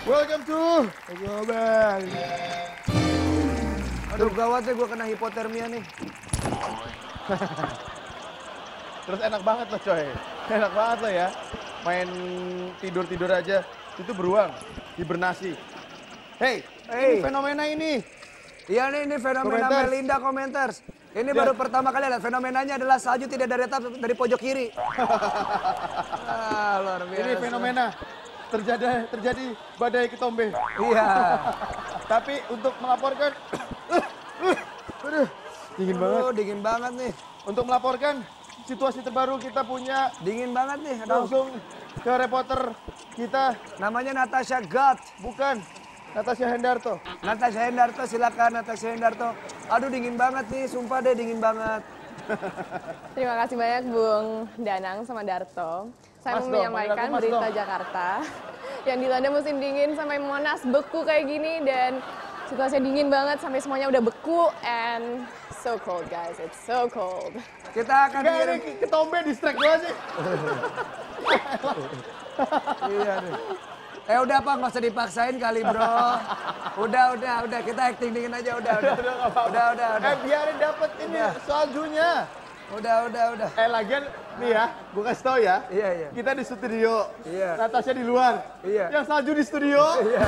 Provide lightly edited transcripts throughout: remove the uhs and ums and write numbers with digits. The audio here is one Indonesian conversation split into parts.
Welcome to Global. Aduh gawat deh, gue kena hipotermia nih. Terus enak banget loh coy. Enak banget loh ya. Main tidur-tidur aja. Itu beruang. Hibernasi. Hey, ini fenomena ini. Iya nih, ini fenomena Komentars. Melinda Commenters. Ini Lihat. baru pertama kali lihat. Fenomenanya adalah salju tidak dari atas, dari pojok kiri. Luar biasa. Ini fenomena. Terjadi badai ketombe. Iya. Tapi untuk melaporkan. Aduh, dingin banget. Dingin banget nih. Untuk melaporkan situasi terbaru kita punya Dingin banget nih. Aduh. langsung ke reporter kita. Namanya Natasha God. Bukan, Natasha Hendarto. Natasha Hendarto, silakan Natasha Hendarto. Aduh dingin banget nih, sumpah deh dingin banget. Terima kasih banyak Bung Danang sama Darto. Saya Mas mau dong, menyampaikan panggil aku Mas berita dong. Jakarta yang dilanda musim dingin sampai Monas beku kayak gini dan situasinya dingin banget sampai semuanya udah beku and so cold guys, it's so cold. Kita akan Enggak, kirim. ini ketombe distract gue sih. Iya nih. Udah Pak, nggak usah dipaksain kali bro. Udah, kita acting dingin aja, udah. Udah. Biarin dapet ini saljunya. Udah. Lagian nih ya, gue kasih tau ya. Iya. Kita di studio, Iya. Natasha di luar. Iya. Yang salju di studio. Iya.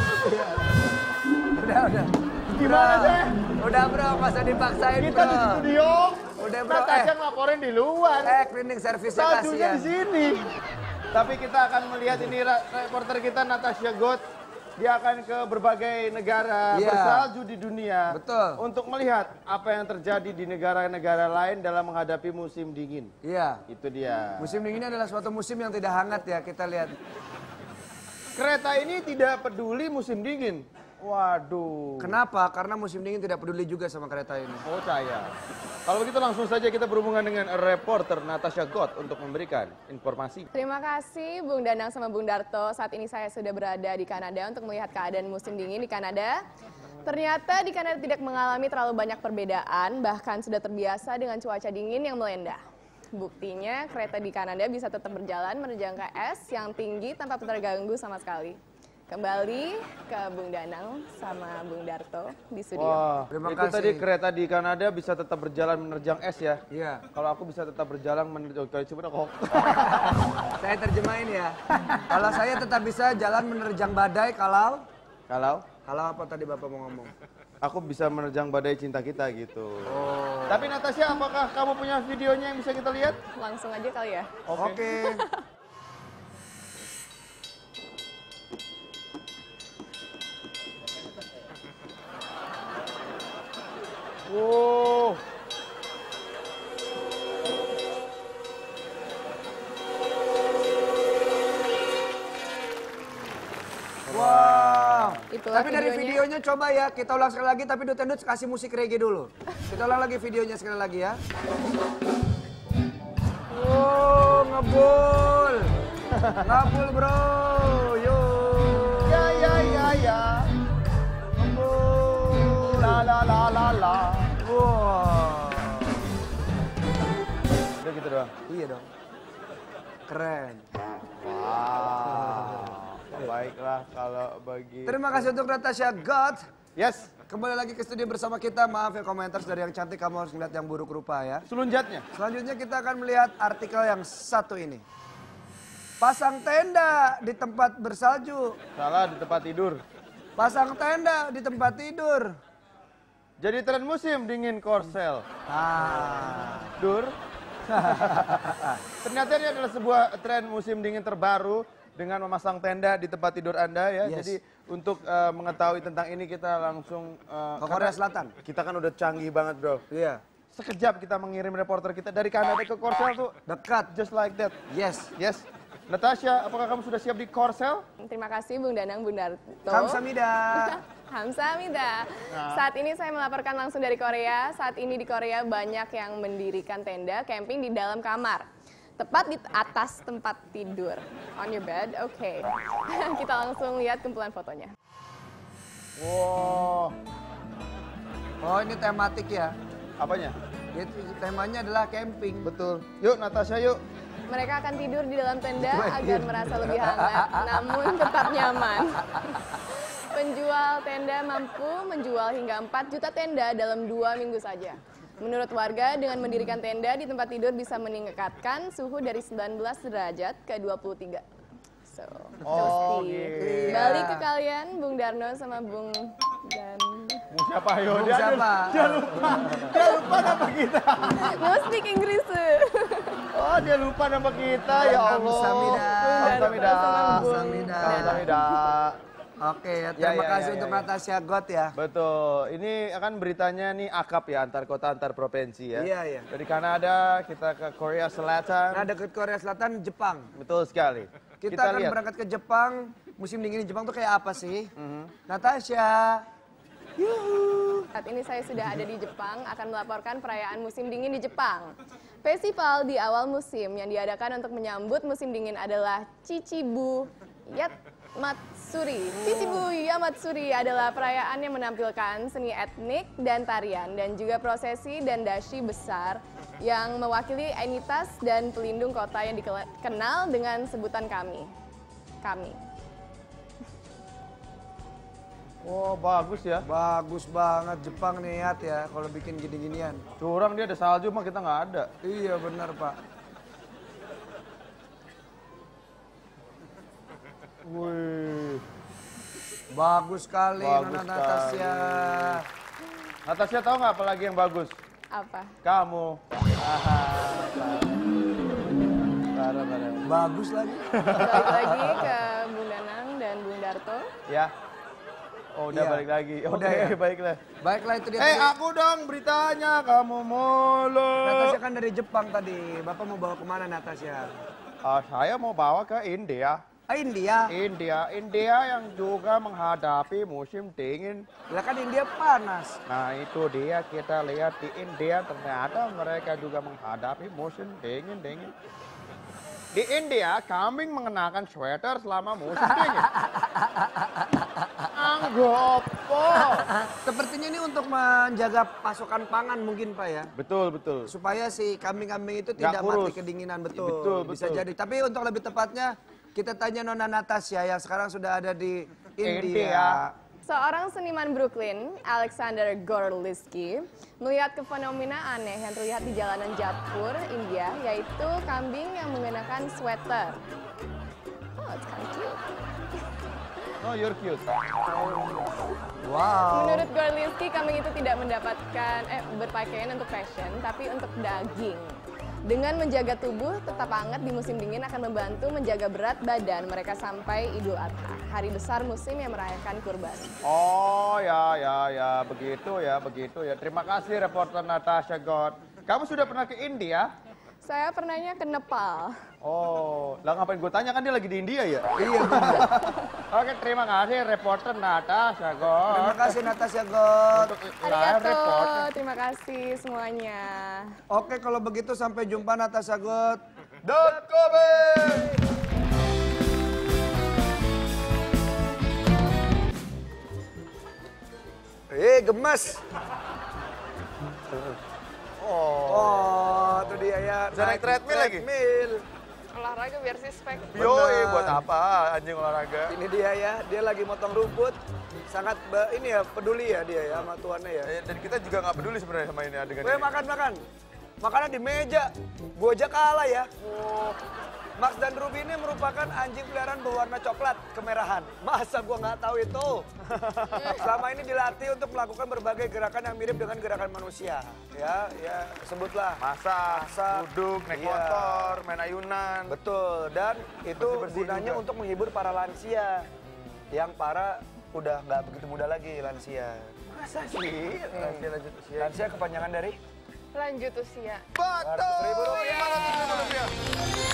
Udah. Gimana Bro. sih? Udah bro, nggak usah dipaksain Kita bro. di studio. Udah bro, Natasha ngelaporin di luar. cleaning service-nya Saljunya kasihan. di sini. Tapi kita akan melihat ini reporter kita Natasha God. Dia akan ke berbagai negara Iya. bersalju di dunia. Betul. Untuk melihat apa yang terjadi di negara-negara lain dalam menghadapi musim dingin. Iya. Itu dia. Musim dingin adalah suatu musim yang tidak hangat ya, kita lihat. Kereta ini tidak peduli musim dingin. Waduh. Kenapa? Karena musim dingin tidak peduli juga sama kereta ini. Oh saya. Kalau begitu langsung saja kita berhubungan dengan reporter Natasha God untuk memberikan informasi. Terima kasih Bung Danang sama Bung Darto. Saat ini saya sudah berada di Kanada untuk melihat keadaan musim dingin di Kanada. Ternyata di Kanada tidak mengalami terlalu banyak perbedaan, bahkan sudah terbiasa dengan cuaca dingin yang melanda. Buktinya kereta di Kanada bisa tetap berjalan menerjang ke es yang tinggi tanpa terganggu sama sekali. Kembali ke Bung Danang sama Bung Darto di studio. Wah, Terima itu kasih. tadi kereta di Kanada bisa tetap berjalan menerjang es ya. Iya. Kalau aku bisa tetap berjalan menerjang kok. Saya terjemahin ya. Kalau saya tetap bisa jalan menerjang badai kalau apa tadi Bapak mau ngomong? Aku bisa menerjang badai cinta kita gitu. Oh. Tapi Natasha, apakah kamu punya videonya yang bisa kita lihat? Langsung aja kali ya. Oke. Wow. Wow. Itulah Tapi dari videonya coba ya, kita ulang sekali lagi tapi Dut kasih musik reggae dulu. Kita ulang lagi videonya sekali lagi ya. Oh, ngebul. Ngebul bro. Yo. Ya. Ngebul. La. Wow. Udah gitu doang. Iya dong. Keren. Wow. Baiklah kalau bagi. Terima kasih untuk Natasha God. Yes. Kembali lagi ke studio bersama kita. Maaf ya komentar dari yang cantik, kamu harus ngeliat yang buruk rupa ya. Selunjatnya. Selanjutnya kita akan melihat artikel yang satu ini. Pasang tenda di tempat bersalju. Salah di tempat tidur. Pasang tenda di tempat tidur. Jadi tren musim dingin Korsel. Dur. Ternyata ini adalah sebuah tren musim dingin terbaru dengan memasang tenda di tempat tidur Anda ya. Yes. Jadi untuk mengetahui tentang ini kita langsung Ke Korea Selatan. Kita kan udah canggih banget, bro. Iya. Sekejap kita mengirim reporter kita dari Kanada ke Korsel tuh Dekat. just like that. Yes. Yes. Natasha, apakah kamu sudah siap di Korsel? Terima kasih Bung Danang, Bung Darto. Kamsahamnida. Hamsamida. Saat ini saya melaporkan langsung dari Korea. Saat ini di Korea banyak yang mendirikan tenda camping di dalam kamar. Tepat di atas tempat tidur. On your bed, oke. Kita langsung lihat kumpulan fotonya. Wow. Oh ini tematik ya. Apanya? Temanya adalah camping. Betul. Yuk Natasha yuk. Mereka akan tidur di dalam tenda agar merasa lebih hangat, namun tetap nyaman. Penjual tenda mampu menjual hingga 4 juta tenda dalam 2 minggu saja. Menurut warga, dengan mendirikan tenda di tempat tidur bisa meningkatkan suhu dari 19 derajat ke 23. So, gitu. balik ke kalian, Bung Darno sama Bung Dan. Bung siapa? Ayo, Bung siapa? Dia lupa. Dia lupa nama kita. No speak Inggris. Oh, dia lupa nama kita. Ya Allah. Kamsahamnida. Kamsahamnida. Oke, terima kasih untuk Natasha God ya. Betul. Ini akan beritanya nih akap ya, antar kota, antar provinsi ya. Iya, iya. Dari Kanada, kita ke Korea Selatan. Nah, dekat Korea Selatan, Jepang. Betul sekali. Kita akan lihat. berangkat ke Jepang. Musim dingin di Jepang tuh kayak apa sih? Natasha. Yuhu. Saat ini saya sudah ada di Jepang, akan melaporkan perayaan musim dingin di Jepang. Festival di awal musim yang diadakan untuk menyambut musim dingin adalah Chichibu Yamatsuri. Chichibu Yamatsuri adalah perayaan yang menampilkan seni etnik dan tarian dan juga prosesi dan dashi besar yang mewakili entitas dan pelindung kota yang dikenal dengan sebutan kami. Oh, bagus ya. Bagus banget Jepang niat ya kalau bikin gini-ginian. Curang dia ada salju mah kita nggak ada. Iya benar Pak. Wih. Bagus sekali Bagus Nona Natasha. Natasha tahu nggak apa lagi yang bagus? Apa? Kamu. Parah. Bagus lagi. Balik lagi ke Bung Danang dan Bung Darto. Ya. Oh, udah Iya. balik lagi. Udah Oke, ya? baiklah. Baiklah itu dia. Aku dong beritanya, kamu mulu. Natasha kan dari Jepang tadi. Bapak mau bawa kemana Natasha? Saya mau bawa ke India. India. India yang juga menghadapi musim dingin. Lah kan India panas. Nah itu dia, kita lihat di India ternyata mereka juga menghadapi musim dingin. Di India, kambing mengenakan sweater selama musim dingin. Anggopo. Sepertinya ini untuk menjaga pasokan pangan mungkin Pak ya. Betul. Supaya si kambing-kambing itu Nggak tidak kurus. mati kedinginan. Betul. Betul. Bisa jadi. Tapi untuk lebih tepatnya kita tanya Nona Natasha yang sekarang sudah ada di India. Seorang seniman Brooklyn, Alexander Gorlinsky, melihat ke fenomena aneh yang terlihat di jalanan Jaipur, India, yaitu kambing yang mengenakan sweater. Oh, it's kind of cute. No, you're cute. Wow. Menurut Gorlinsky, kambing itu tidak mendapatkan berpakaian untuk fashion, tapi untuk daging. Dengan menjaga tubuh tetap hangat di musim dingin akan membantu menjaga berat badan mereka sampai Idul Adha, hari besar musim yang merayakan kurban. Oh ya, begitu ya. Terima kasih reporter Natasha God. Kamu sudah pernah ke India? Saya pernahnya ke Nepal. Oh, lah ngapain gue tanya kan dia lagi di India ya? Iya. Oke, terima kasih reporter Natasha God. Terima kasih Natasha God. Untuk live Arigato, reporter. terima kasih semuanya. Oke kalau begitu sampai jumpa Natasha God. .kobe. Gemes. Oh, itu dia ya. Bisa naik treadmill lagi? Treadmill. Olahraga biar sispek. Yoi, buat apa anjing olahraga? Ini dia ya, dia lagi motong rumput. Sangat ini ya, peduli ya dia ya sama tuannya ya. Dan kita juga nggak peduli sebenarnya sama ini adegan Weh ini. makan. Makannya di meja. Gua aja kalah ya. Max dan Ruby ini merupakan anjing peliharaan berwarna coklat kemerahan. Masa gua nggak tahu itu? Selama ini dilatih untuk melakukan berbagai gerakan yang mirip dengan gerakan manusia. Ya, sebutlah. Masak, duduk, naik Iya. motor, main ayunan. Betul, dan itu Bersih-bersih gunanya juga. untuk menghibur para lansia. Yang para udah nggak begitu muda lagi lansia. Masa sih? Lanjut usia. Lansia kepanjangan dari? Lanjut usia. Betul. 100.000 rupiah. 500.000 rupiah.